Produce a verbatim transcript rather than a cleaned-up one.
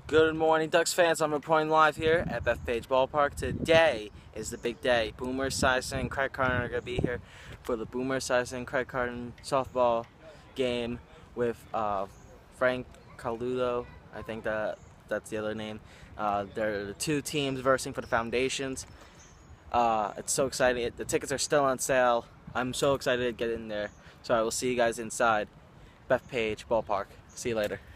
Good morning, Ducks fans. I'm reporting live here at Bethpage Ballpark. Today is the big day. Boomer Esiason and Craig Carton are going to be here for the Boomer Esiason and Craig Carton softball game with uh, Frank Caludo. I think that that's the other name. Uh, they're the two teams versing for the foundations. Uh, it's so exciting. The tickets are still on sale. I'm so excited to get in there. So I will see you guys inside Bethpage Ballpark. See you later.